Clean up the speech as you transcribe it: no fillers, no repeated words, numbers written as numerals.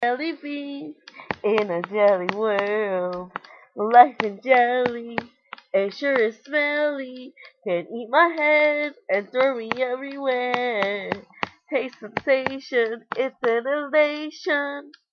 Jelly bean in a jelly world. Life in jelly, it sure is smelly. Can eat my head and throw me everywhere. Taste sensation, it's an elation.